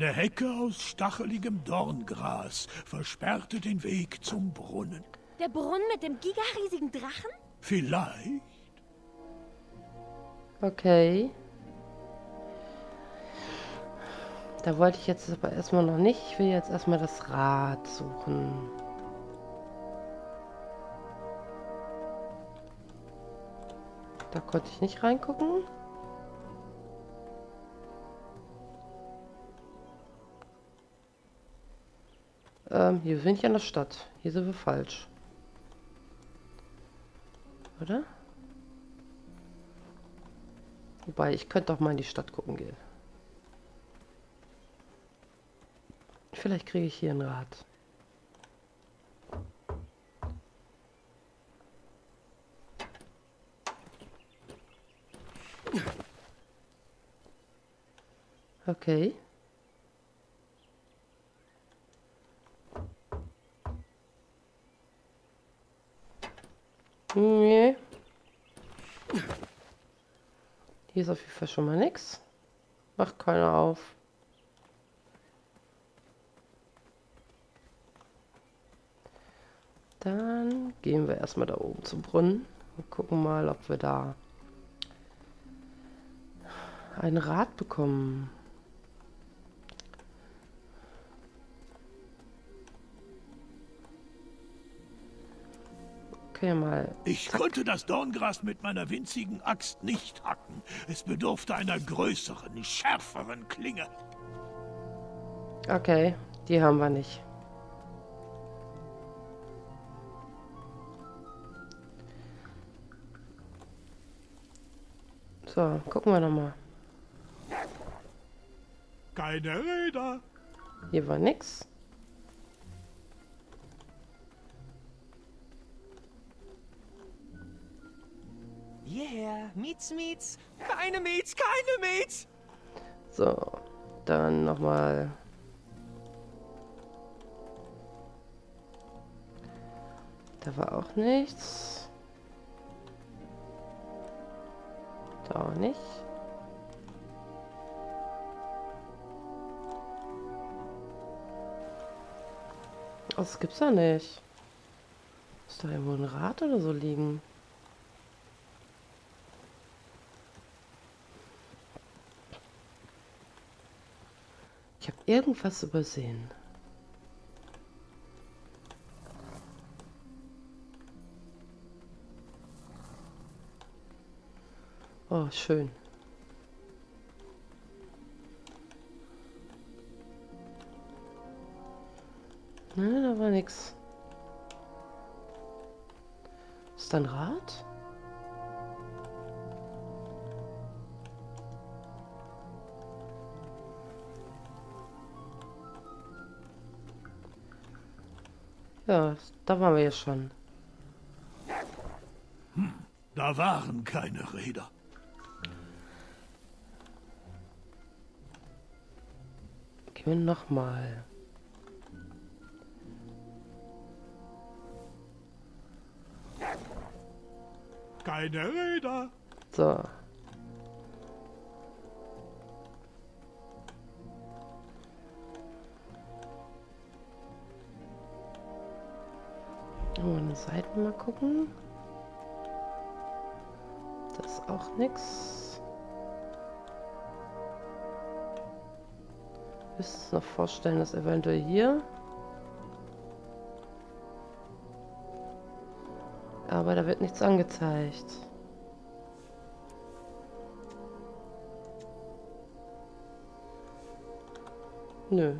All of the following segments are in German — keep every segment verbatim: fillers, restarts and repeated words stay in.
Eine Hecke aus stacheligem Dorngras versperrte den Weg zum Brunnen. Der Brunnen mit dem gigariesigen Drachen? Vielleicht. Okay. Da wollte ich jetzt aber erstmal noch nicht. Ich will jetzt erstmal das Rad suchen. Da konnte ich nicht reingucken. Ähm, hier sind wir in der Stadt. Hier sind wir falsch. Oder? Wobei, ich könnte doch mal in die Stadt gucken gehen. Vielleicht kriege ich hier ein Rad. Okay. Nee. Hier ist auf jeden Fall schon mal nichts. Macht keiner auf. Dann gehen wir erstmal da oben zum Brunnen und gucken mal, ob wir da ein Rad bekommen. Okay, mal. Ich konnte das Dorngras mit meiner winzigen Axt nicht hacken. Es bedurfte einer größeren, schärferen Klinge. Okay, die haben wir nicht. So, gucken wir noch mal. Keine Räder. Hier war nix. Yeah, Miets, Miets. Keine Miets, keine Miets. So, dann noch mal. Da war auch nichts. Da auch nicht. Das gibt's ja nicht. Ist da irgendwo ein Rad oder so liegen? Ich habe irgendwas übersehen. Oh, schön. Nein, da war nix. Ist da ein Rad? Ja, da waren wir ja schon. Hm, da waren keine Räder. Gehen wir nochmal. Keine Räder. So. Oh, an den Seiten mal gucken. Das ist auch nix. Müsste noch vorstellen, dass eventuell hier. Aber da wird nichts angezeigt. Nö.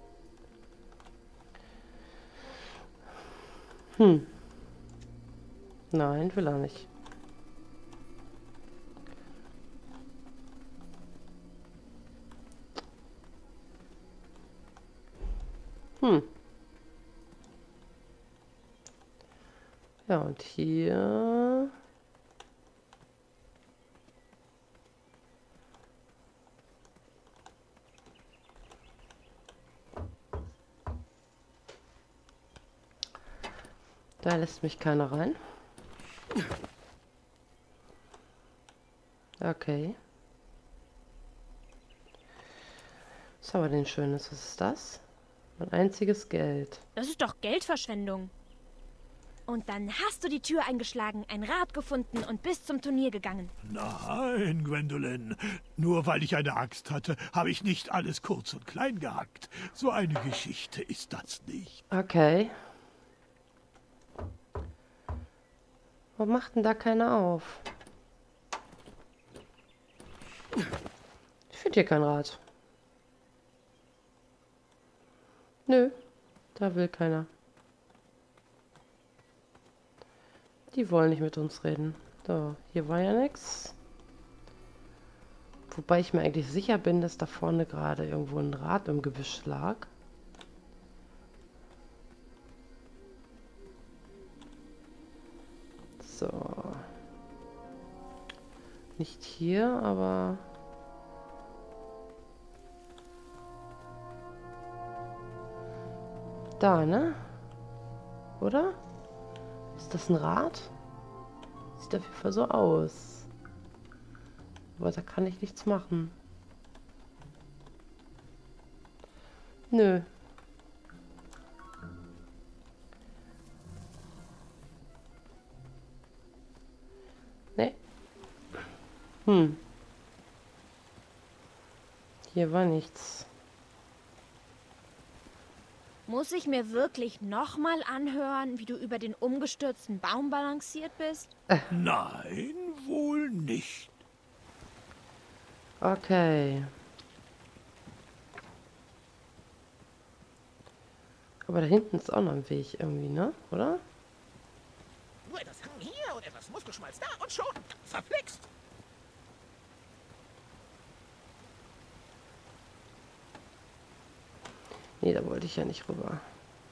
Hm. Nein, will er nicht. Hm. Ja, und hier. Da lässt mich keiner rein. Okay. gibt's aber den Schönes. Was ist das? Mein einziges Geld. Das ist doch Geldverschwendung. Und dann hast du die Tür eingeschlagen, ein Rad gefunden und bist zum Turnier gegangen. Nein, Gwendolyn. Nur weil ich eine Axt hatte, habe ich nicht alles kurz und klein gehackt. So eine Geschichte ist das nicht. Okay. Warum macht denn da keiner auf? Ich finde hier kein Rad. Nö, da will keiner. Die wollen nicht mit uns reden. So, hier war ja nichts. Wobei ich mir eigentlich sicher bin, dass da vorne gerade irgendwo ein Rad im Gebüsch lag. So. Nicht hier, aber... Da, ne? Oder? Ist das ein Rad? Sieht auf jeden Fall so aus. Aber da kann ich nichts machen. Nö. Ne. Hm. Hier war nichts. Muss ich mir wirklich nochmal anhören, wie du über den umgestürzten Baum balanciert bist? Nein, wohl nicht. Okay. Aber da hinten ist auch noch ein Weg irgendwie, ne? Oder? Nur etwas Hang hier und etwas Muskelschmalz da und schon verflixt. Nee, da wollte ich ja nicht rüber.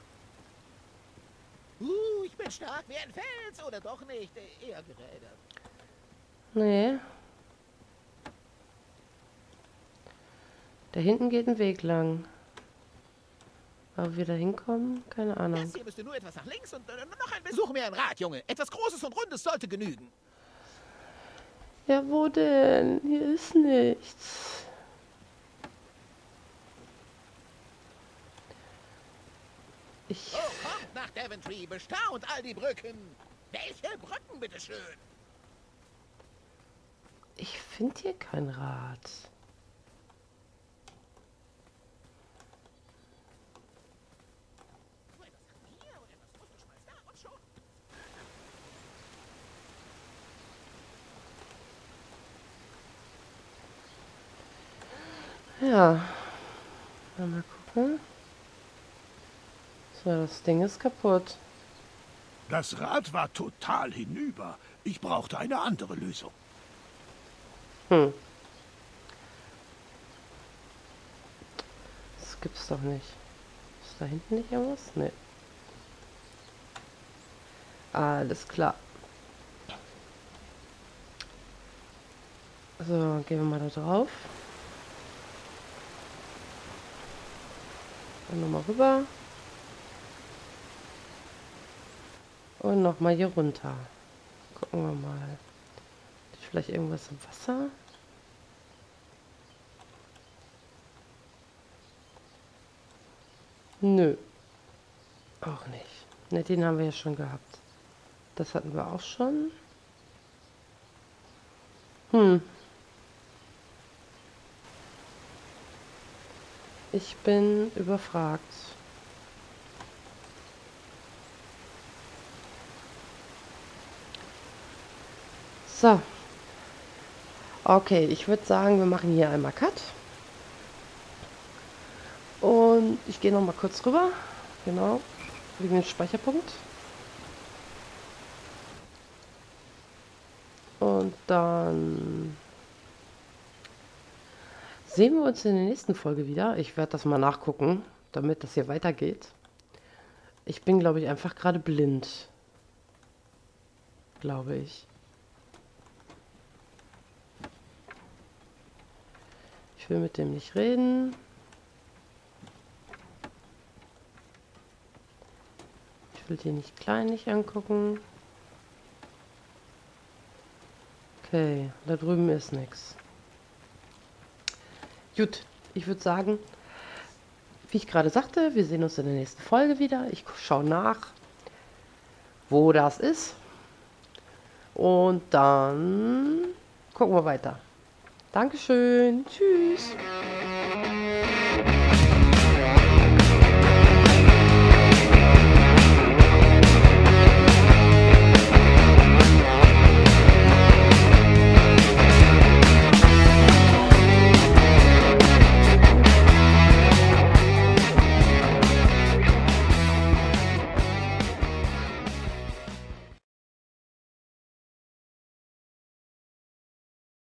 Uh, ich bin stark wie ein Fels oder doch nicht? Eher gerädert. Nee. Da hinten geht ein Weg lang. Aber wie wir da hinkommen, keine Ahnung. Das hier müsste nur etwas nach links und äh, noch ein Besuch mir ein Rad, Junge. Etwas Großes und Rundes sollte genügen. Ja, wo denn? Hier ist nichts. Ich, Oh, kommt nach Daventry, bestaunt all die Brücken. Welche Brücken, bitteschön? ich finde hier kein Rad. Nur etwas Hang hier und etwas Muskelschmalz da und schon. Ja. Mal gucken. So, das Ding ist kaputt. Das Rad war total hinüber. Ich brauchte eine andere Lösung. Hm. Das gibt's doch nicht. Ist da hinten nicht irgendwas? Nee. Alles klar. So, gehen wir mal da drauf. Und nochmal rüber. Und nochmal hier runter. Gucken wir mal. Ist vielleicht irgendwas im Wasser? Nö. Auch nicht. Ne, den haben wir ja schon gehabt. Das hatten wir auch schon. Hm. Ich bin überfragt. So. Okay, ich würde sagen, wir machen hier einmal Cut. Und ich gehe noch mal kurz rüber. Genau. Wegen dem Speicherpunkt. Und dann sehen wir uns in der nächsten Folge wieder. Ich werde das mal nachgucken, damit das hier weitergeht. Ich bin, glaube ich, einfach gerade blind. Glaube ich. Ich will mit dem nicht reden. Ich will den nicht kleinlich angucken. Okay, da drüben ist nichts. Gut, ich würde sagen, wie ich gerade sagte, wir sehen uns in der nächsten Folge wieder. Ich schaue nach, wo das ist. Und dann gucken wir weiter. Dankeschön. Tschüss.